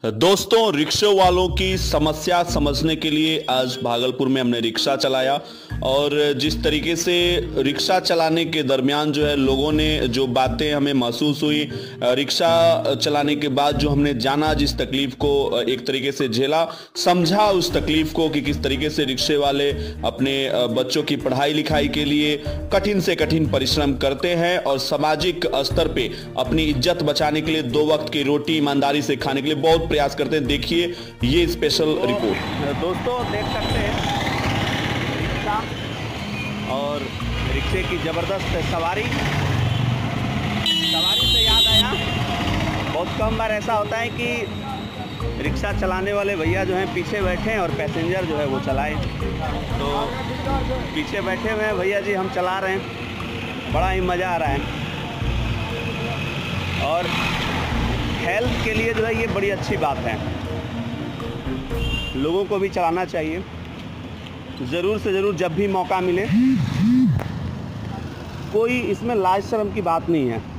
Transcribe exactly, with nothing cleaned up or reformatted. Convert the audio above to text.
दोस्तों, रिक्शा वालों की समस्या समझने के लिए आज भागलपुर में हमने रिक्शा चलाया और जिस तरीके से रिक्शा चलाने के दरमियान जो है लोगों ने जो बातें हमें महसूस हुई, रिक्शा चलाने के बाद जो हमने जाना, जिस तकलीफ को एक तरीके से झेला, समझा उस तकलीफ को कि किस तरीके से रिक्शे वाले अपने बच्चों की पढ़ाई लिखाई के लिए कठिन से कठिन परिश्रम करते हैं और सामाजिक स्तर पे अपनी इज्जत बचाने के लिए दो वक्त की रोटी ईमानदारी से खाने के लिए बहुत प्रयास करते हैं। देखिए ये स्पेशल तो, रिपोर्ट। दोस्तों देख सकते हैं रिक्शा और रिक्शे की जबरदस्त सवारी सवारी से याद आया, बहुत कम बार ऐसा होता है कि रिक्शा चलाने वाले भैया जो हैं पीछे बैठे हैं और पैसेंजर जो है वो चलाए। तो पीछे बैठे हुए हैं भैया जी, हम चला रहे हैं, बड़ा ही मज़ा आ रहा है और हेल्थ के लिए जो है ये बड़ी अच्छी बात है। लोगों को भी चलाना चाहिए ज़रूर से ज़रूर, जब भी मौका मिले। कोई इसमें लाज शर्म की बात नहीं है।